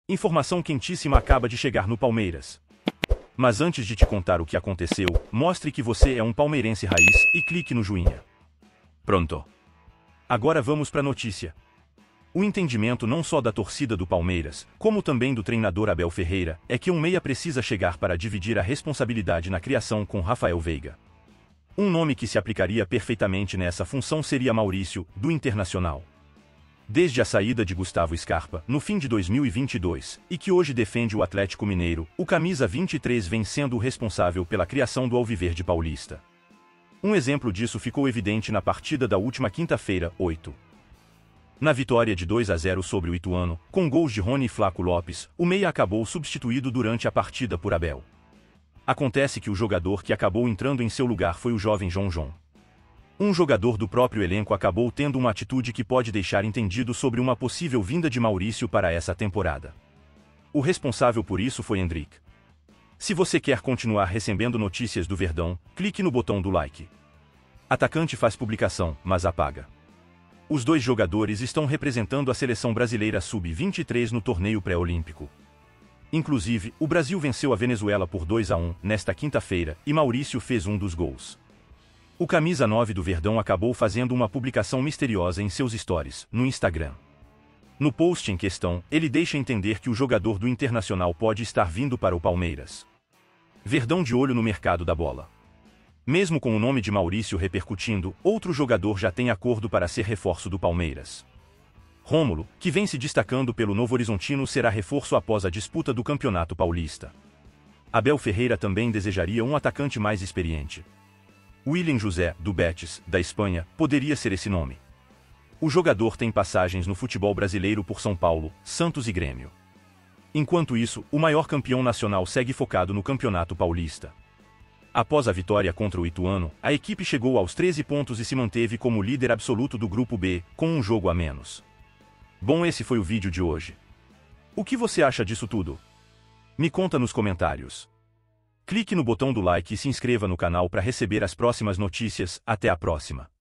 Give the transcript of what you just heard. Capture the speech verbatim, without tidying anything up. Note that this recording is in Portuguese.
Informação quentíssima acaba de chegar no Palmeiras. Mas antes de te contar o que aconteceu, mostre que você é um palmeirense raiz e clique no joinha. Pronto. Agora vamos para a notícia. O entendimento não só da torcida do Palmeiras, como também do treinador Abel Ferreira, é que um meia precisa chegar para dividir a responsabilidade na criação com Rafael Veiga. Um nome que se aplicaria perfeitamente nessa função seria Maurício, do Internacional. Desde a saída de Gustavo Scarpa, no fim de dois mil e vinte e dois, e que hoje defende o Atlético Mineiro, o camisa vinte e três vem sendo o responsável pela criação do Alviverde Paulista. Um exemplo disso ficou evidente na partida da última quinta-feira, oito. Na vitória de dois a zero sobre o Ituano, com gols de Rony e Flaco Lopes, o meia acabou substituído durante a partida por Abel. Acontece que o jogador que acabou entrando em seu lugar foi o jovem João João. Um jogador do próprio elenco acabou tendo uma atitude que pode deixar entendido sobre uma possível vinda de Maurício para essa temporada. O responsável por isso foi Endrick. Se você quer continuar recebendo notícias do Verdão, clique no botão do like. Atacante faz publicação, mas apaga. Os dois jogadores estão representando a seleção brasileira sub vinte e três no torneio pré-olímpico. Inclusive, o Brasil venceu a Venezuela por dois a um nesta quinta-feira e Maurício fez um dos gols. O camisa nove do Verdão acabou fazendo uma publicação misteriosa em seus stories, no Instagram. No post em questão, ele deixa entender que o jogador do Internacional pode estar vindo para o Palmeiras. Verdão de olho no mercado da bola. Mesmo com o nome de Maurício repercutindo, outro jogador já tem acordo para ser reforço do Palmeiras. Rômulo, que vem se destacando pelo Novo Horizontino, será reforço após a disputa do Campeonato Paulista. Abel Ferreira também desejaria um atacante mais experiente. William José, do Betis, da Espanha, poderia ser esse nome. O jogador tem passagens no futebol brasileiro por São Paulo, Santos e Grêmio. Enquanto isso, o maior campeão nacional segue focado no Campeonato Paulista. Após a vitória contra o Ituano, a equipe chegou aos treze pontos e se manteve como líder absoluto do Grupo B, com um jogo a menos. Bom, esse foi o vídeo de hoje. O que você acha disso tudo? Me conta nos comentários. Clique no botão do like e se inscreva no canal para receber as próximas notícias. Até a próxima.